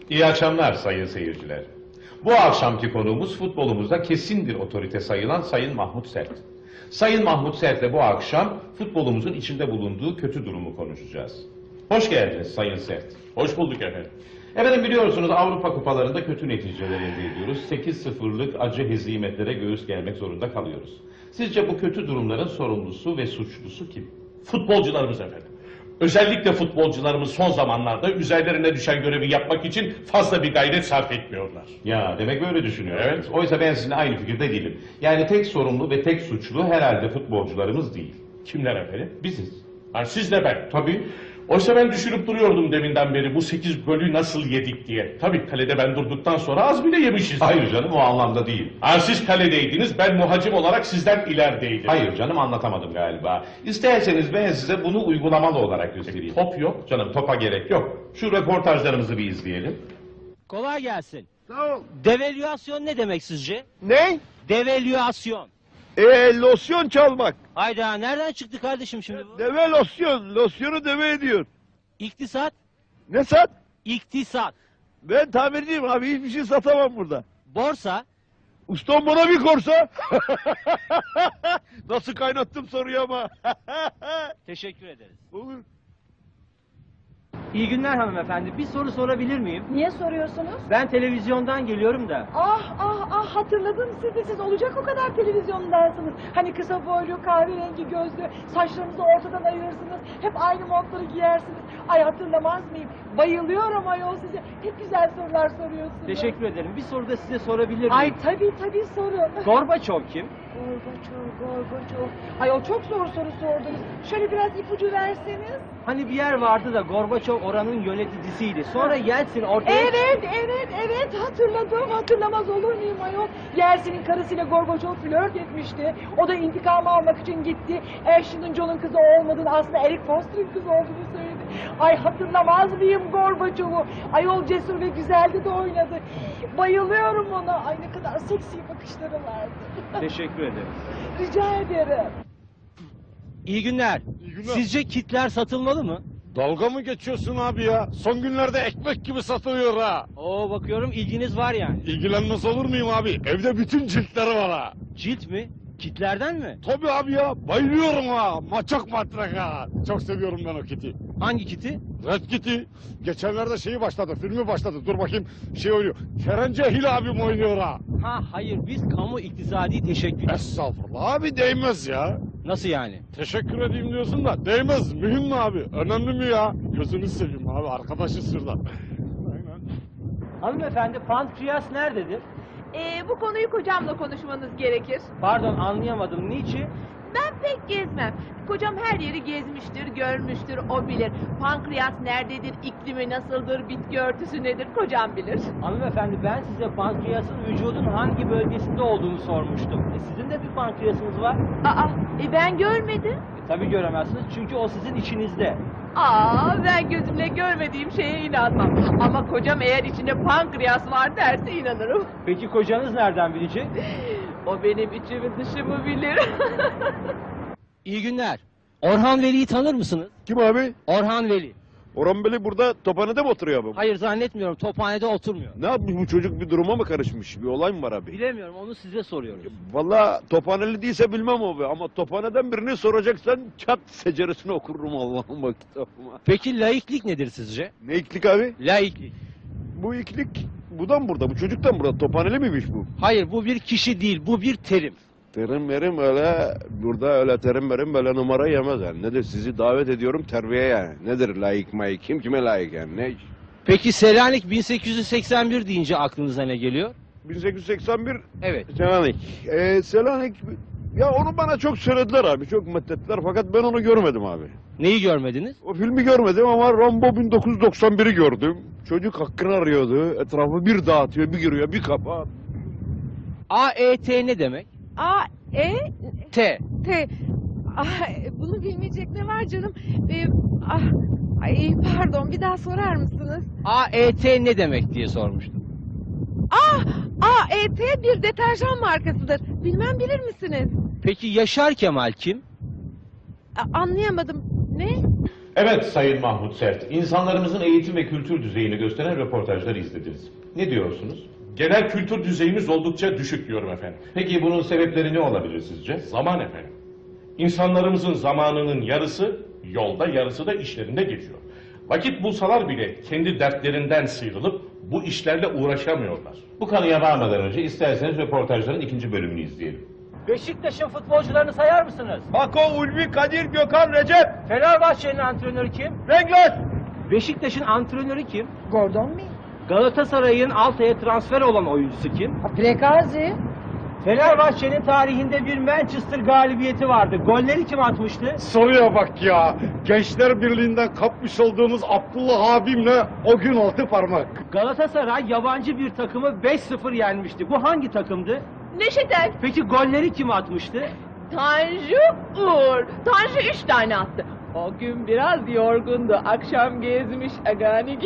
İyi akşamlar sayın seyirciler. Bu akşamki konuğumuz futbolumuzda kesin bir otorite sayılan Sayın Mahmut Sert. Sayın Mahmut Sert'le bu akşam futbolumuzun içinde bulunduğu kötü durumu konuşacağız. Hoş geldiniz Sayın Sert. Hoş bulduk efendim. Efendim biliyorsunuz Avrupa kupalarında kötü neticeler elde ediyoruz. 8-0'lık acı hezimetlere göğüs germek zorunda kalıyoruz. Sizce bu kötü durumların sorumlusu ve suçlusu kim? Futbolcularımız efendim. Özellikle futbolcularımız son zamanlarda üzerlerine düşen görevi yapmak için fazla bir gayret sarf etmiyorlar. Ya demek böyle düşünüyorsunuz. Evet. Oysa ben sizinle aynı fikirde değilim. Yani tek sorumlu ve tek suçlu herhalde futbolcularımız değil. Kimler efendim? Biziz. Ha, siz de ben. Tabii. Oysa ben düşünüp duruyordum deminden beri bu 8 golü nasıl yedik diye. Tabii kalede ben durduktan sonra az bile yemişiz. Hayır canım o anlamda değil. Ha, siz kaledeydiniz, ben muhacim olarak sizden ilerideydim. Hayır canım anlatamadım galiba. İsterseniz ben size bunu uygulamalı olarak göstereyim. Top yok. Canım topa gerek yok. Şu röportajlarımızı bir izleyelim. Kolay gelsin. Sağ ol. Devalüasyon ne demek sizce? Ne? Devalüasyon. Losyon çalmak. Hayda nereden çıktı kardeşim şimdi bu? Deve losyon. Losyonu deve ediyor. İktisat. Ne sat? İktisat. Ben tamirciyim abi. Hiçbir şey satamam burada. Borsa. Ustam bana bir korsa. Nasıl kaynattım soruyu ama. Teşekkür ederiz. Olur. İyi günler hanımefendi. Bir soru sorabilir miyim? Niye soruyorsunuz? Ben televizyondan geliyorum da. Hatırladım sizi. Siz olacak o kadar televizyondansınız. Hani kısa boylu, kahverengi gözlü, saçlarınızı ortadan ayırırsınız. Hep aynı montları giyersiniz. Ay hatırlamaz mıyım? Bayılıyorum ayol size. Hep güzel sorular soruyorsunuz. Teşekkür ederim. Bir soru da size sorabilir miyim? Ay tabii sorun. Gorbaçov kim? Gorbaçov. Ayol çok zor soru sordunuz. Şöyle biraz ipucu verseniz. Hani bir yer vardı da Gorbaçov oranın yöneticisiydi. Sonra Yeltsin ortaya... Evet hatırladım. Hatırlamaz olur muyum ayol? Yeltsin'in karısıyla Gorbaçov flört etmişti. O da intikamı almak için gitti. Ashton John'un kızı olmadığını aslında Eric Foster'ın kızı olduğunu söyledi. Ay hatırlamaz mıyım Gorbaçov'u? Ayol cesur ve güzeldi de oynadı. Bayılıyorum ona. Ay ne kadar seksi bakışları vardı. Teşekkür ederim. Rica ederim. İyi günler. İyi günler. Sizce kitler satılmalı mı? Dalga mı geçiyorsun abi ya? Son günlerde ekmek gibi satılıyor ha. Oo bakıyorum ilginiz var yani. İlgilenmez olur muyum abi? Evde bütün ciltleri var ha. Cilt mi? Kitlerden mi? Tabii abi ya. Bayılıyorum ha. Çok matrak ha. Çok seviyorum ben o kiti. Hangi kiti? Red Kitty. Geçenlerde filmi başladı. Dur bakayım oynuyor. Kerem Cehil abim oynuyor ha. Ha hayır biz kamu iktisadi teşekkül. Estağfurullah abi değmez ya. Nasıl yani? Teşekkür edeyim diyorsun da değmez. Mühim mi abi? Önemli mi ya? Gözünü seveyim abi. Arkadaşız şurada. Aynen. Hanımefendi pankreas nerededir? Bu konuyu kocamla konuşmanız gerekir. Pardon anlayamadım. Niçin? Ben pek gezmem. Kocam her yeri gezmiştir, görmüştür, o bilir. Pankreas nerededir, iklimi nasıldır, bitki örtüsü nedir, kocam bilir. Hanımefendi ben size pankreasın vücudun hangi bölgesinde olduğunu sormuştum. Sizin de bir pankreasınız var. Ben görmedim. Tabii göremezsiniz çünkü o sizin içinizde. Ben gözümle görmediğim şeye inanmam. Ama kocam eğer içinde pankreas var derse inanırım. Peki kocanız nereden bilecek? O benim içimi dışımı bilir. İyi günler. Orhan Veli'yi tanır mısınız? Kim abi? Orhan Veli. Orhan Bey burada Tophane'de mi oturuyor abi? Hayır zannetmiyorum. Tophanede oturmuyor. Ne yapmış bu çocuk, bir duruma mı karışmış? Bir olay mı var abi? Bilemiyorum onu size soruyoruz. Vallahi Tophaneli değilse bilmem abi ama Tophane'den birini soracaksan çat seceresini okurum Allah'ım bak kitabıma. Peki laiklik nedir sizce? Ne iklik abi? Laiklik. Bu iklik bu burada, bu çocuktan burada. Tophaneli miymiş bu? Hayır bu bir kişi değil bu bir terim. Terim merim öyle, burada öyle terim merim böyle numara yemez yani. Nedir sizi davet ediyorum terbiye yani. Nedir layık mayık, kim kime layık yani ne iş? Peki Selanik 1881 deyince aklınıza ne geliyor? 1881 Evet. Selanik. Selanik ya onu bana çok söylediler abi, çok methettiler fakat ben onu görmedim abi. Neyi görmediniz? O filmi görmedim ama Rambo 1991'i gördüm. Çocuk hakkını arıyordu, etrafı bir dağıtıyor, bir giriyor, bir kapa. AET ne demek? T. Bunu bilmeyecek ne var canım? Pardon bir daha sorar mısınız? AET ne demek diye sormuştum. AET bir deterjan markasıdır. Bilmem bilir misiniz? Peki Yaşar Kemal kim? Anlayamadım. Ne? Evet Sayın Mahmut Sert, insanlarımızın eğitim ve kültür düzeyini gösteren röportajları izlediniz. Ne diyorsunuz? Genel kültür düzeyimiz oldukça düşük diyorum efendim. Peki bunun sebepleri ne olabilir sizce? Zaman efendim. İnsanlarımızın zamanının yarısı yolda, yarısı da işlerinde geçiyor. Vakit bulsalar bile kendi dertlerinden sıyrılıp bu işlerle uğraşamıyorlar. Bu konuya varmadan önce isterseniz röportajların ikinci bölümünü izleyelim. Beşiktaş'ın futbolcularını sayar mısınız? Bako, Ulvi, Kadir, Gökhan, Recep. Fenerbahçe'nin antrenörü kim? Renkler. Beşiktaş'ın antrenörü kim? Gordon mu? Galatasaray'ın Altay'a transfer olan oyuncusu kim? Prekazi. Fenerbahçe'nin tarihinde bir Manchester galibiyeti vardı. Golleri kim atmıştı? Soruya bak ya. Gençler Birliği'nden kapmış olduğumuz Abdullah abimle o gün 6 parmak. Galatasaray yabancı bir takımı 5-0 yenmişti. Bu hangi takımdı? Neşetel, Peki golleri kim atmıştı? Tanju, Uğur. Tanju 3 tane attı. O gün biraz yorgundu. Akşam gezmiş Aganigi.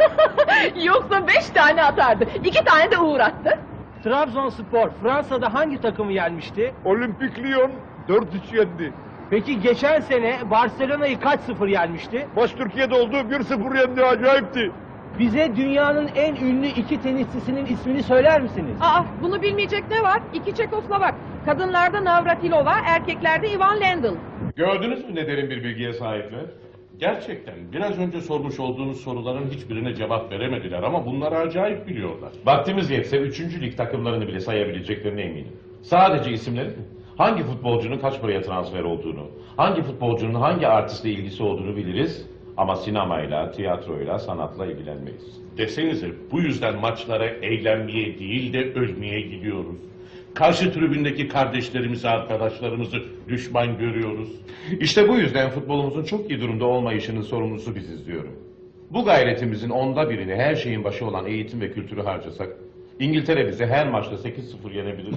Yoksa 5 tane atardı. 2 tane de Uğur attı. Trabzonspor Fransa'da hangi takımı yenmişti? Olimpik Lyon 4-3 yendi. Peki geçen sene Barcelona'yı kaç 0 yenmişti? Baş Türkiye'de oldu 1-0 yendi, acayipti. Bize dünyanın en ünlü iki tenisçisinin ismini söyler misiniz? Aa, bunu bilmeyecek ne var? 2 Çekoslovak. Kadınlarda Navratilova, erkeklerde Ivan Lendl. Gördünüz mü ne derin bir bilgiye sahipler? Gerçekten biraz önce sormuş olduğunuz soruların hiçbirine cevap veremediler ama bunları acayip biliyorlar. Vaktimiz yetse 3. lig takımlarını bile sayabileceklerine eminim. Sadece isimleri mi? Hangi futbolcunun kaç paraya transfer olduğunu, hangi futbolcunun hangi artistle ilgisi olduğunu biliriz ama sinemayla, tiyatroyla, sanatla ilgilenmeyiz. Desenize bu yüzden maçlara eğlenmeye değil de ölmeye gidiyoruz. Karşı tribündeki kardeşlerimizi, arkadaşlarımızı düşman görüyoruz. İşte bu yüzden futbolumuzun çok iyi durumda olmayışının sorumlusu biziz diyorum. Bu gayretimizin 1/10'ını her şeyin başı olan eğitim ve kültürü harcasak, İngiltere bizi her maçta 8-0 yenebilir.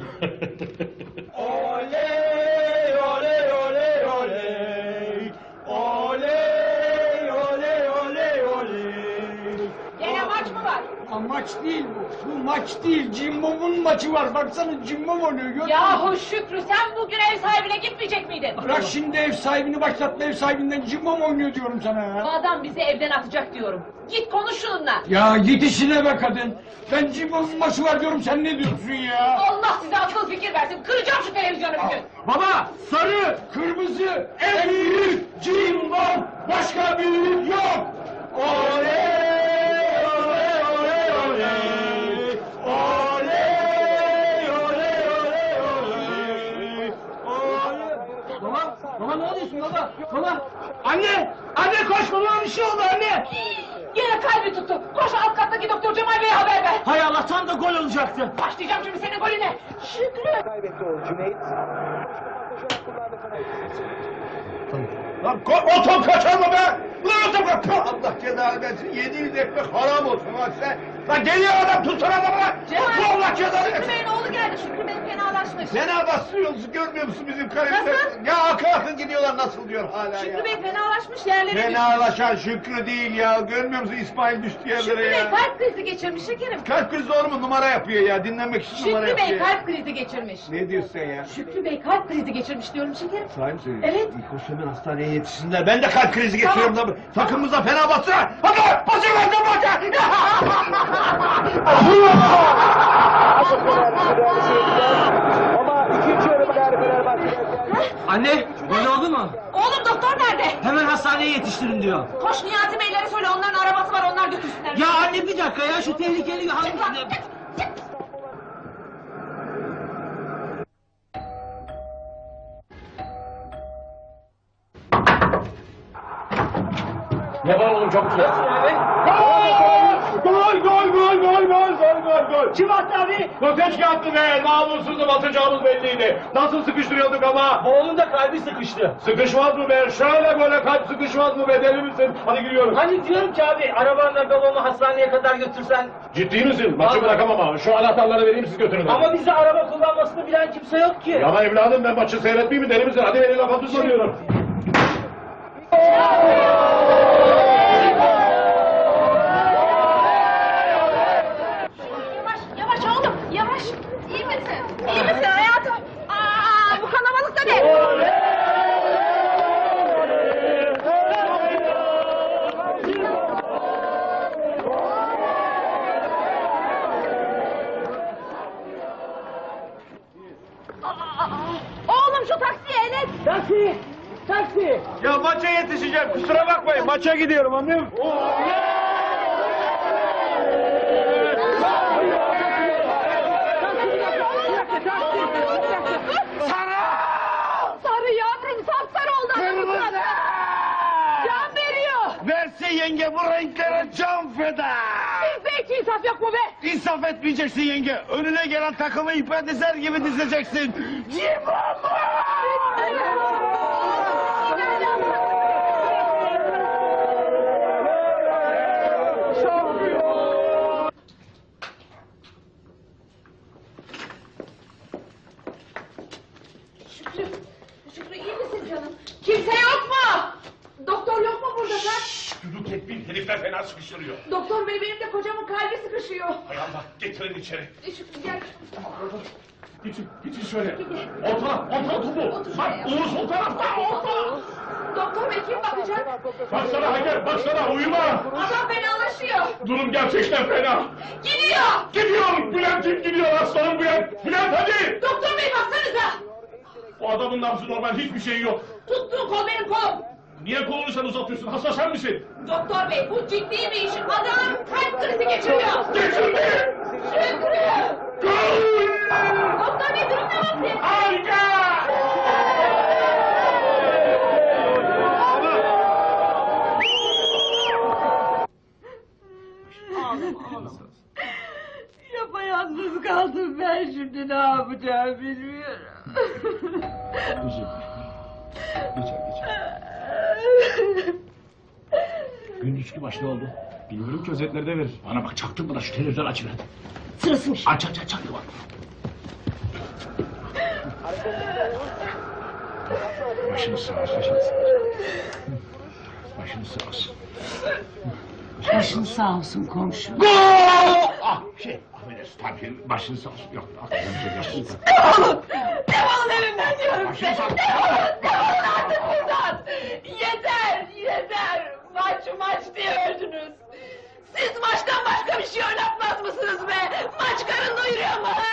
Gene maç mı var? Maç değil bu. Bu maç değil. Cimbom'un maçı var. Baksana Cimbom oynuyor. Görüyor musun? Yahu Şükrü, sen bugün ev sahibine gitmeyecek miydin? Bırak şimdi ev sahibini başlatma, ev sahibinden Cimbom oynuyor diyorum sana Bu ya. adam bizi evden atacak diyorum. Git konuş şununla. Ya git işine be kadın. Ben Cimbom'un maçı var diyorum, sen ne diyorsun ya? Allah size akıl fikir versin. Kıracağım şu televizyonu bugün. Baba, sarı, kırmızı, en büyük Cimbom. Başka büyük yok. Oley! Oley! Oley! Oley! Oley! Oley! Oley! Oley! Baba, baba ne oluyorsun baba? Baba, anne, anne koş baba bir şey oldu anne. Yine kalbi tuttu. Koş alt kattaki doktor Cemal Bey'e haber ver. Hay Allah tam da gol olacaktı. Başlayacağım şimdi senin golüne. Şükrü. Lan o top kaçar mı be? Lan o top kaçar. Allah cezanı versin. Yediğiniz ekmek haram olsun lan sen. Lan geliyor adam, tutsana bana. Cemal. Allah cezanı Şükrü versin. Bey'in oğlu geldi. Şükrü Bey fenalaşmış. Fena bastırıyorsun, görmüyor musun bizim karımızı? Nasıl? Ya akın akın gidiyorlar, nasıl diyor hala ya. Şükrü Bey fenalaşmış, yerlere düştü. Fenalaşan Şükrü değil ya, görmüyor musun İsmail düştü yerlere Şükrü Bey ya. kalp krizi geçirmiş şekerim. Kalp krizi olur mu? Numara yapıyor ya, dinlenmek için numara Şükrü Bey yapıyor. kalp krizi geçirmiş. Ne diyorsun sen ya? Şükrü Bey kalp krizi geçirmiş diyorum şekerim. Sahi mi söylüyorsun? Evet. Koş hemen hastaneye yetişsinler. Ben de kalp krizi geçiriyorum da. Takımımıza fena bastılar. Hadi basın lan Anne, gol oldu mu? Oğlum doktor nerede? Hemen hastaneye yetiştirin diyor. Koş Niyazi Beylere söyle, onların arabası var, onlar götürsünler. Ya anne bir dakika ya, şu tehlikeli hangi... Ne var oğlum çabuk söyle. Gol. Kim attı abi? Koteçki attı be. Namussuzum, atacağımız belliydi. Nasıl sıkıştırıyorduk ama. Oğlum da kalbi sıkıştı. Sıkışmaz mı be? Şöyle böyle kalp sıkışmaz mı be? Deli misin? Hadi giriyoruz. Hani diyorum ki abi, arabanla babamı hastaneye kadar götürsen. Ciddi misin? Maçı bırakamam ama. Şu anahtarları vereyim, siz götürün. Ama bize araba kullanmasını bilen kimse yok ki. Ama evladım, ben maçı seyretmeyeyim mi? Deli misin? Hadi beni lafa tutma diyorum. Yavaş, yavaş oğlum, yavaş. İyi misin? İyi misin hayatım? Aa, bu kalabalık da ne? Ya maça yetişeceğim. Kusura bakmayın. Maça gidiyorum anlıyor musun? Sarı yavrum sapsarı oldu. Kırmızı! Can veriyor. Verse yenge bu renklere can feda. Bizde hiç insaf yok mu be? İnsaf etmeyeceksin yenge. Önüne gelen takımı ipe dizer gibi dizeceksin. Şükrü iyi misin canım? Kimse yok mu? Doktor yok mu burada sen? Düdük tekbir herifler fena sıkıştırıyor. Doktor bey benim de kocamın kalbi sıkışıyor. Hay Allah getirin içeri. Şükrü gel. Geçin şöyle. Orta topu. Bak Uğur sol tarafta. Orta. Doktor bey kim bakacak? Baksana Hacer baksana uyuma. Adam fenalaşıyor. Durum gerçekten fena. Gidiyor. Gidiyor. Bülent'im gidiyor aslanım Bülent. Bülent hadi. Doktor bey baksanıza. O adamın nabzı normal hiçbir şey yok. Tuttuğu kol benim kolum. Niye kolunu sen uzatıyorsun? Hasta sen misin? Doktor bey bu ciddi bir iş. Adam kalp krizi geçiriyor. Geçirdi. Şükrü. Gol. Doktor bey durum ne vakti? Harika. Yapayalnız kaldım ben şimdi ne yapacağım bilmiyorum. Gün içki başlı oldu. Bilmiyorum ki özetlerde verir. Bana bak çaktırma da şu televizyon açıver. Sırasıymış. Aç hadi bak. Başınız sağ olsun. Başınız sağ olsun. Başın sağ olsun komşu. Ah affedersin tabii başınız sağ olsun. Yok aklımda bir şey yok. Defolun evimden diyorum size. Başınız sağ olsun. Defolun artık buradan. Yeter. Maç diye öldünüz. Siz maçtan başka bir şey oynatmaz mısınız be? Maç karın doyuruyor mu?